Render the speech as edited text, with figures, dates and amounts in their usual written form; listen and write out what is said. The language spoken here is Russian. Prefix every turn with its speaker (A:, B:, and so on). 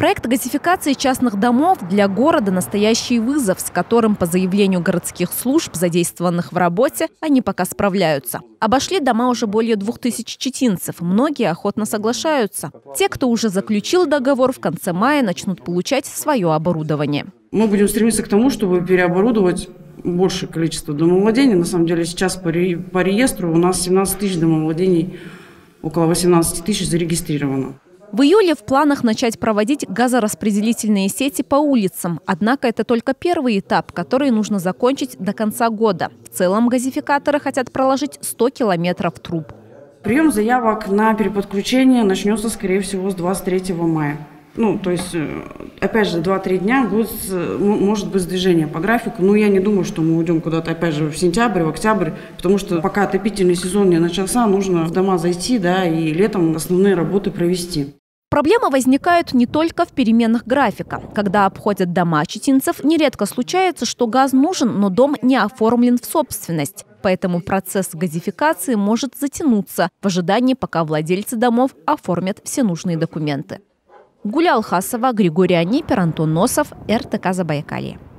A: Проект газификации частных домов для города – настоящий вызов, с которым, по заявлению городских служб, задействованных в работе, они пока справляются. Обошли дома уже более 2000 читинцев. Многие охотно соглашаются. Те, кто уже заключил договор, в конце мая начнут получать свое оборудование.
B: Мы будем стремиться к тому, чтобы переоборудовать большее количество домовладений. На самом деле сейчас по реестру у нас 17 тысяч домовладений, около 18 тысяч зарегистрировано.
A: В июле в планах начать проводить газораспределительные сети по улицам. Однако это только первый этап, который нужно закончить до конца года. В целом газификаторы хотят проложить 100 километров труб.
B: Прием заявок на переподключение начнется, скорее всего, с 23 мая. То есть, опять же, 2-3 дня может быть движение по графику. Но я не думаю, что мы уйдем куда-то, опять же, в сентябрь, в октябрь, потому что пока отопительный сезон не начался, нужно в дома зайти, и летом основные работы провести.
A: Проблемы возникают не только в переменах графика. Когда обходят дома читинцев, нередко случается, что газ нужен, но дом не оформлен в собственность. Поэтому процесс газификации может затянуться в ожидании, пока владельцы домов оформят все нужные документы. Гуля Алхасова, Григорий Анипер, Антон Носов, РТК Забайкалье.